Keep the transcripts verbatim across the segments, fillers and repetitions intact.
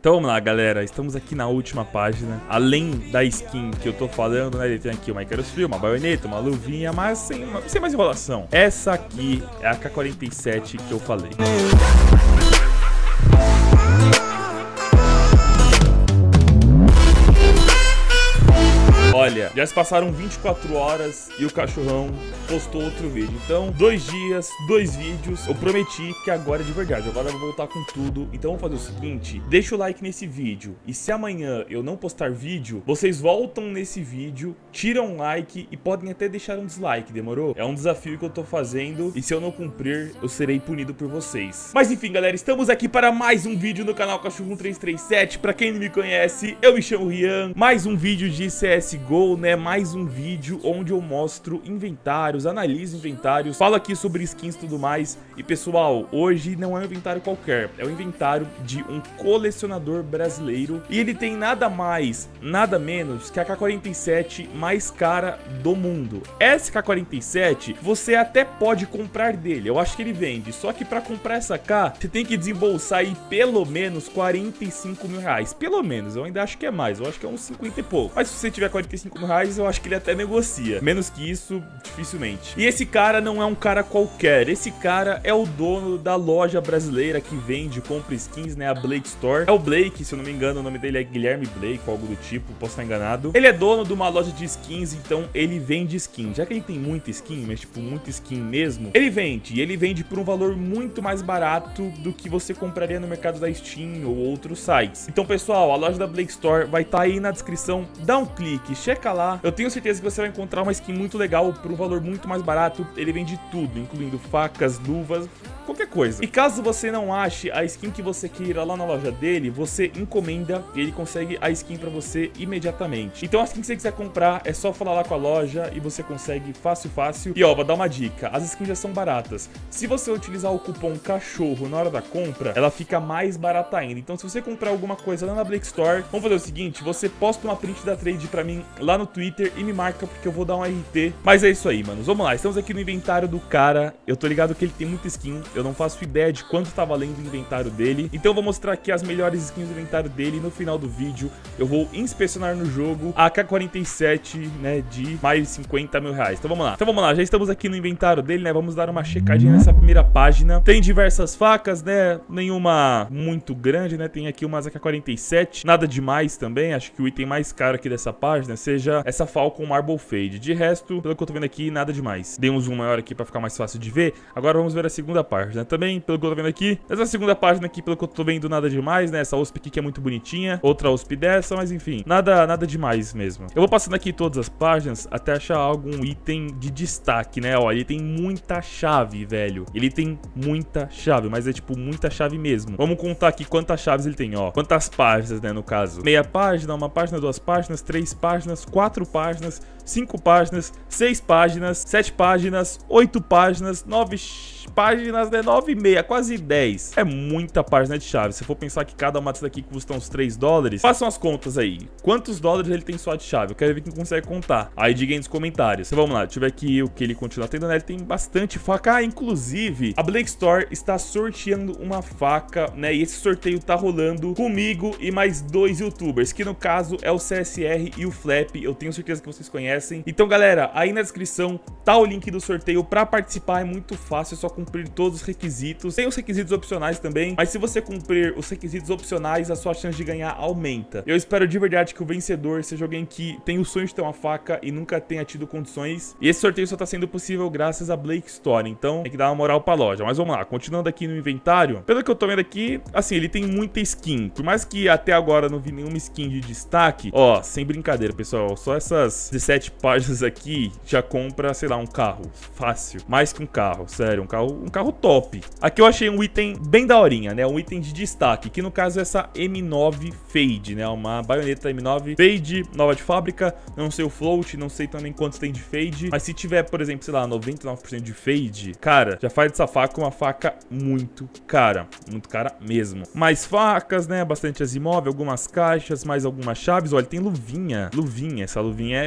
Então vamos lá, galera, estamos aqui na última página. Além da skin que eu tô falando, né, ele tem aqui uma Icarus Frio, uma baioneta, uma luvinha, mas sem, sem mais enrolação. Essa aqui é a K quarenta e sete que eu falei. Olha, já se passaram vinte e quatro horas e o cachorrão postou outro vídeo. Então, dois dias, dois vídeos. Eu prometi que agora é de verdade. Agora eu vou voltar com tudo. Então, vamos fazer o seguinte. Deixa o like nesse vídeo. E se amanhã eu não postar vídeo, vocês voltam nesse vídeo, tiram um like e podem até deixar um dislike, demorou? É um desafio que eu tô fazendo. E se eu não cumprir, eu serei punido por vocês. Mas enfim, galera, estamos aqui para mais um vídeo no canal Cachorro um três três sete. Pra quem não me conhece, eu me chamo Rian. Mais um vídeo de C S G O, né? Mais um vídeo onde eu mostro inventários, analiso inventários, falo aqui sobre skins e tudo mais. E pessoal, hoje não é um inventário qualquer, é o inventário de um colecionador brasileiro. E ele tem nada mais, nada menos que a K quarenta e sete mais cara do mundo. Essa K quarenta e sete, você até pode comprar dele, eu acho que ele vende. Só que pra comprar essa K, você tem que desembolsar aí pelo menos quarenta e cinco mil reais. Pelo menos, eu ainda acho que é mais, eu acho que é uns cinquenta e pouco. Mas se você tiver quarenta e cinco mil reais, eu acho que ele até negocia. Menos que isso, dificilmente. E esse cara não é um cara qualquer. Esse cara é o dono da loja brasileira que vende, compra skins, né? A Blake Store. É o Blake, se eu não me engano, o nome dele é Guilherme Blake ou algo do tipo, posso estar enganado. Ele é dono de uma loja de skins, então ele vende skin. Já que ele tem muita skin, mas tipo, muita skin mesmo, ele vende. E ele vende por um valor muito mais barato do que você compraria no mercado da Steam ou outros sites. Então, pessoal, a loja da Blake Store vai estar aí na descrição. Dá um clique, checa lá. Eu tenho certeza que você vai encontrar uma skin muito legal por um valor muito mais barato. Ele vende tudo, incluindo facas, luvas, qualquer coisa. E caso você não ache a skin que você queira lá na loja dele, você encomenda e ele consegue a skin pra você imediatamente. Então, a skin que você quiser comprar, é só falar lá com a loja e você consegue fácil, fácil. E ó, vou dar uma dica, as skins já são baratas. Se você utilizar o cupom cachorro na hora da compra, ela fica mais barata ainda. Então, se você comprar alguma coisa lá na Blake Store, vamos fazer o seguinte, você posta uma print da trade pra mim lá no Twitter e me marca porque eu vou dar um R T. Mas é isso aí, manos. Vamos lá, estamos aqui no inventário do cara. Eu tô ligado que ele tem muita skin. Eu não faço ideia de quanto tá valendo o inventário dele. Então eu vou mostrar aqui as melhores skins do inventário dele. E no final do vídeo eu vou inspecionar no jogo a K quarenta e sete, né, de mais de cinquenta mil reais. Então vamos lá. Então vamos lá, já estamos aqui no inventário dele, né? Vamos dar uma checadinha nessa primeira página. Tem diversas facas, né? Nenhuma muito grande, né? Tem aqui umas A K quarenta e sete. Nada demais também. Acho que o item mais caro aqui dessa página seja essa Falcon Marble Fade. De resto, pelo que eu tô vendo aqui, nada demais. Dei um zoom maior aqui pra ficar mais fácil de ver. Agora vamos ver a segunda página. Também, pelo que eu tô vendo aqui, essa segunda página aqui, pelo que eu tô vendo, nada demais, né? Essa U S P aqui que é muito bonitinha. Outra U S P dessa, mas enfim, nada, nada demais mesmo. Eu vou passando aqui todas as páginas até achar algum item de destaque, né? Ó, ele tem muita chave, velho. Ele tem muita chave, mas é tipo muita chave mesmo. Vamos contar aqui quantas chaves ele tem, ó. Quantas páginas, né, no caso. Meia página, uma página, duas páginas, três páginas, quatro páginas, cinco páginas, seis páginas, sete páginas, oito páginas, nove páginas, né? nove e meia, quase dez. É muita página de chave. Se for pensar que cada uma dessas daqui custa uns três dólares, façam as contas aí. Quantos dólares ele tem só de chave? Eu quero ver quem consegue contar. Aí diga aí nos comentários. Então vamos lá, deixa eu ver aqui o que ele continua tendo, né? Ele tem bastante faca. Ah, inclusive, a Blake Store está sorteando uma faca, né? E esse sorteio tá rolando comigo e mais dois youtubers, que no caso é o C S R e o Flap. Eu tenho certeza que vocês conhecem. Então, galera, aí na descrição tá o link do sorteio. Pra participar é muito fácil, é só cumprir todos os requisitos. Tem os requisitos opcionais também, mas se você cumprir os requisitos opcionais, a sua chance de ganhar aumenta. Eu espero de verdade que o vencedor seja alguém que tem o sonho de ter uma faca e nunca tenha tido condições. E esse sorteio só tá sendo possível graças a Blake Store, então tem que dar uma moral pra loja. Mas vamos lá, continuando aqui no inventário. Pelo que eu tô vendo aqui, assim, ele tem muita skin. Por mais que até agora não vi nenhuma skin de destaque, ó, sem brincadeira, pessoal, só essas dezessete páginas aqui já compra, sei lá, um carro fácil. Mais que um carro, sério, um carro um carro top. Aqui eu achei um item bem daorinha, né? Um item de destaque, que no caso é essa M nove Fade, né? Uma baioneta M nove Fade, nova de fábrica. Não sei o float, não sei também quantos tem de Fade. Mas se tiver, por exemplo, sei lá, noventa e nove por cento de Fade, cara, já faz dessa faca uma faca muito cara. Muito cara mesmo. Mais facas, né? Bastante Asimov, algumas caixas, mais algumas chaves. Olha, tem luvinha. Luvinha. Essa luvinha é até que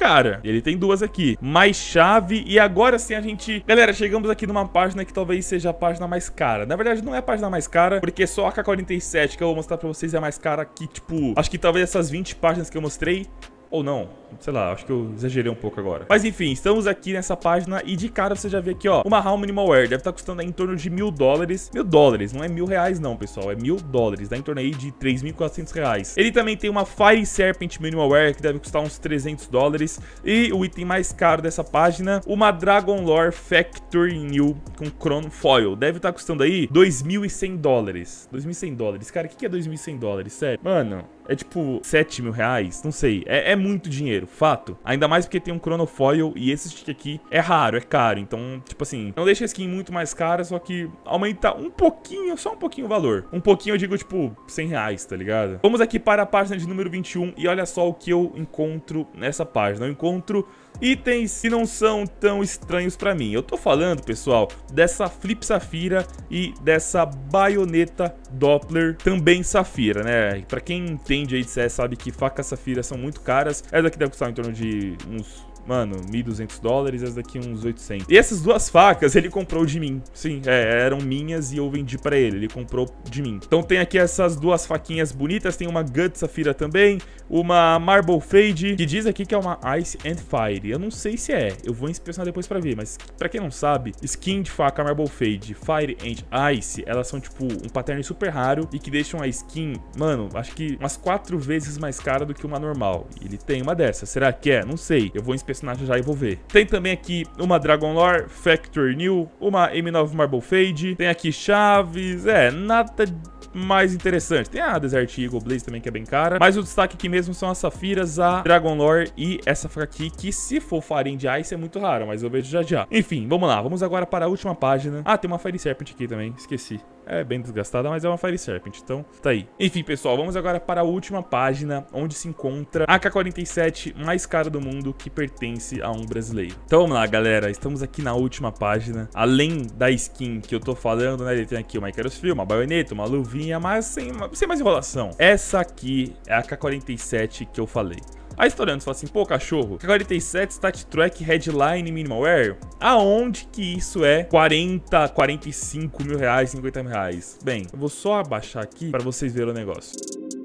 cara. Ele tem duas aqui. Mais chave. E agora sim a gente... Galera, chegamos aqui numa página que talvez seja a página mais cara. Na verdade, não é a página mais cara, porque só a K quarenta e sete que eu vou mostrar pra vocês é a mais cara que, tipo... Acho que talvez essas vinte páginas que eu mostrei... Ou não, sei lá, acho que eu exagerei um pouco agora. Mas enfim, estamos aqui nessa página e de cara você já vê aqui, ó, uma HAL Minimal Wear. Deve estar custando aí em torno de mil dólares. Mil dólares, não é mil reais não, pessoal, é mil dólares. Dá em torno aí de três mil e quatrocentos reais. Ele também tem uma Fire Serpent Minimal Wear, que deve custar uns trezentos dólares. E o item mais caro dessa página, uma Dragon Lore Factory New com Chrono Foil. Deve estar custando aí dois mil e cem dólares. dois mil e cem dólares. Cara, o que é dois mil e cem dólares? Sério? Mano... É tipo sete mil reais, não sei, é, é muito dinheiro, fato. Ainda mais porque tem um Chronofoil e esse stick aqui é raro, é caro. Então, tipo assim, não deixa a skin muito mais cara, só que aumenta um pouquinho, só um pouquinho o valor. Um pouquinho eu digo tipo cem reais, tá ligado? Vamos aqui para a página de número vinte e um e olha só o que eu encontro nessa página. Eu encontro itens que não são tão estranhos pra mim. Eu tô falando, pessoal, dessa Flip Safira e dessa baioneta Doppler, também Safira, né? Pra quem entende aí de C S sabe que facas Safira são muito caras. Essa daqui deve custar em torno de uns... Mano, mil e duzentos dólares, essa daqui uns oitocentos. E essas duas facas ele comprou de mim. Sim, é, eram minhas e eu vendi pra ele. Ele comprou de mim. Então tem aqui essas duas faquinhas bonitas. Tem uma Gut Safira também. Uma Marble Fade, que diz aqui que é uma Ice and Fire. Eu não sei se é. Eu vou inspecionar depois pra ver. Mas pra quem não sabe, skin de faca Marble Fade, Fire and Ice, elas são tipo um pattern super raro e que deixam a skin, mano, acho que umas quatro vezes mais cara do que uma normal. E ele tem uma dessas. Será que é? Não sei. Eu vou inspecionar personagem já e vou ver. Tem também aqui uma Dragon Lore Factory New, uma M nove Marble Fade, tem aqui chaves, é, nada mais interessante. Tem a Desert Eagle Blaze também, que é bem cara, mas o destaque aqui mesmo são as Safiras, a Dragon Lore e essa faca aqui, que se for Fire and Ice é muito raro, mas eu vejo já já. Enfim, vamos lá, vamos agora para a última página. Ah, tem uma Fire Serpent aqui também, esqueci. É bem desgastada, mas é uma Fire Serpent, então tá aí. Enfim, pessoal, vamos agora para a última página, onde se encontra a K quarenta e sete mais cara do mundo, que pertence a um brasileiro. Então vamos lá, galera, estamos aqui na última página. Além da skin que eu tô falando, né, ele tem aqui uma Icarus Frio, uma baioneta, uma luvinha, mas sem, sem mais enrolação. Essa aqui é a K quarenta e sete que eu falei. Aí historiando, você fala assim, pô, cachorro, K quarenta e sete Stat Track Headline Minimal Wear, aonde que isso é quarenta, quarenta e cinco mil reais, cinquenta mil reais? Bem, eu vou só abaixar aqui para vocês verem o negócio.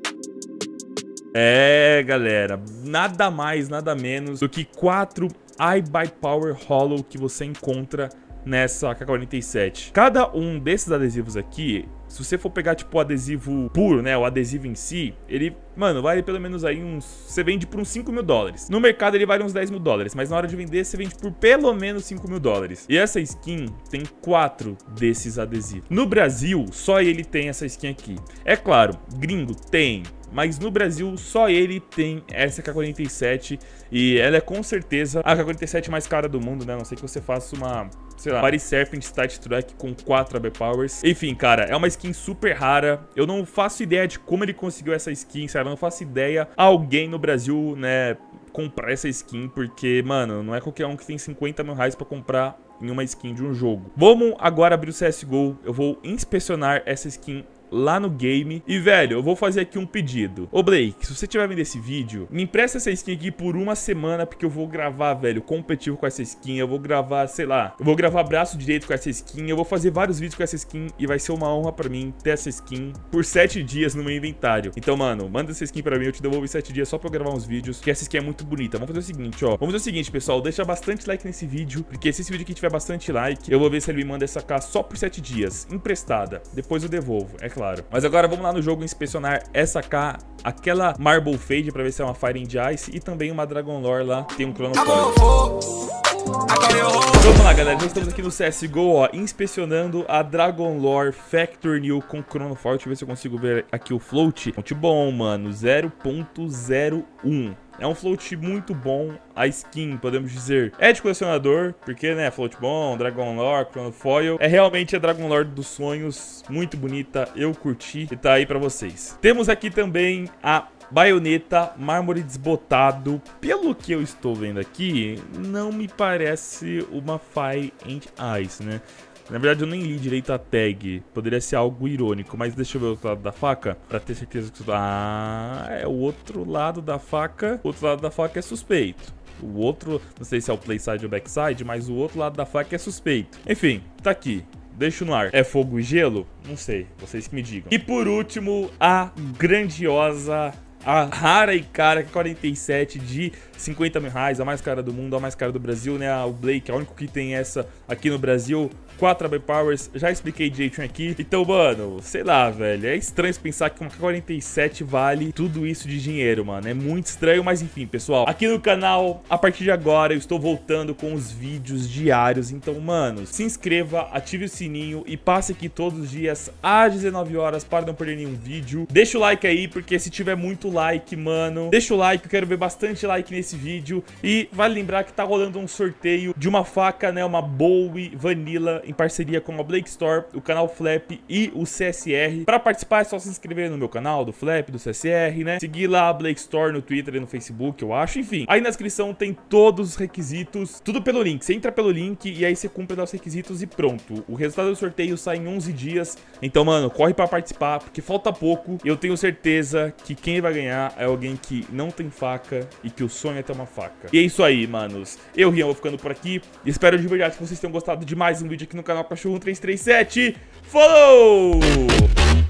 É, galera, nada mais, nada menos do que quatro iBuyPower Hollow que você encontra nessa K quarenta e sete. Cada um desses adesivos aqui, se você for pegar tipo o adesivo puro, né, o adesivo em si, ele, mano, vale pelo menos aí uns... Você vende por uns cinco mil dólares. No mercado ele vale uns dez mil dólares, mas na hora de vender você vende por pelo menos cinco mil dólares. E essa skin tem quatro desses adesivos. No Brasil, só ele tem essa skin aqui. É claro, gringo tem, mas no Brasil só ele tem essa K quarenta e sete e ela é com certeza a K quarenta e sete mais cara do mundo, né? A não sei que você faça uma, sei lá, Fire Serpent Stat Track com quatro iBuyPowers. Enfim, cara, é uma skin super rara. Eu não faço ideia de como ele conseguiu essa skin, sério, eu não faço ideia alguém no Brasil, né, comprar essa skin, porque, mano, não é qualquer um que tem cinquenta mil reais pra comprar em uma skin de um jogo. Vamos agora abrir o C S G O, eu vou inspecionar essa skin lá no game. E, velho, eu vou fazer aqui um pedido. Ô, Blake, se você estiver vendo esse vídeo, me empresta essa skin aqui por uma semana, porque eu vou gravar, velho, competitivo com essa skin. Eu vou gravar, sei lá, eu vou gravar braço direito com essa skin. Eu vou fazer vários vídeos com essa skin e vai ser uma honra pra mim ter essa skin por sete dias no meu inventário. Então, mano, manda essa skin pra mim, eu te devolvo em sete dias só pra eu gravar uns vídeos, que essa skin é muito bonita. Vamos fazer o seguinte, ó. Vamos fazer o seguinte, pessoal, deixa bastante like nesse vídeo, porque se esse vídeo aqui tiver bastante like, eu vou ver se ele me manda essa K só por sete dias, emprestada. Depois eu devolvo, é claro. Mas agora vamos lá no jogo inspecionar essa K, aquela Marble Fade pra ver se é uma Fire and Ice e também uma Dragon Lore lá, tem um Chrono Foil. Vamos lá, galera, nós estamos aqui no C S G O, ó, inspecionando a Dragon Lore Factory New com Chrono Foil. Deixa eu ver se eu consigo ver aqui o float. Muito bom, mano, zero ponto zero um. É um float muito bom, a skin, podemos dizer, é de colecionador, porque, né, float bom, Dragon Lore, Chrono Foil, é realmente a Dragon Lore dos sonhos, muito bonita, eu curti e tá aí pra vocês. Temos aqui também a baioneta mármore desbotado. Pelo que eu estou vendo aqui, não me parece uma Fire and Ice, né? Na verdade, eu nem li direito a tag. Poderia ser algo irônico, mas deixa eu ver o outro lado da faca pra ter certeza que... Ah, é o outro lado da faca. O outro lado da faca é suspeito. O outro, não sei se é o playside ou backside, mas o outro lado da faca é suspeito. Enfim, tá aqui. Deixo no ar. É fogo e gelo? Não sei, vocês que me digam. E por último, a grandiosa, a rara e cara quarenta e sete de cinquenta mil reais, a mais cara do mundo, a mais cara do Brasil, né? O Blake é o único que tem essa aqui no Brasil. quatro A B Powers, já expliquei direitinho aqui. Então, mano, sei lá, velho. É estranho pensar que uma K quarenta e sete vale tudo isso de dinheiro, mano. É muito estranho, mas enfim, pessoal. Aqui no canal, a partir de agora, eu estou voltando com os vídeos diários. Então, mano, se inscreva, ative o sininho e passe aqui todos os dias às dezenove horas para não perder nenhum vídeo. Deixa o like aí, porque se tiver muito like, mano, deixa o like, eu quero ver bastante like nesse vídeo. E vale lembrar que tá rolando um sorteio de uma faca, né, uma Bowie Vanilla em parceria com a Blake Store, o canal Flap e o C S R. Para participar é só se inscrever no meu canal do Flap, do C S R, né? Seguir lá a Blake Store no Twitter e no Facebook, eu acho. Enfim, aí na descrição tem todos os requisitos, tudo pelo link. Você entra pelo link e aí você cumpre os requisitos e pronto. O resultado do sorteio sai em onze dias. Então, mano, corre para participar, porque falta pouco. Eu tenho certeza que quem vai ganhar é alguém que não tem faca e que o sonho é ter uma faca. E é isso aí, manos. Eu, Rian, vou ficando por aqui. Espero de verdade que vocês tenham gostado de mais um vídeo aqui no canal Cachorro um três três sete. Falou!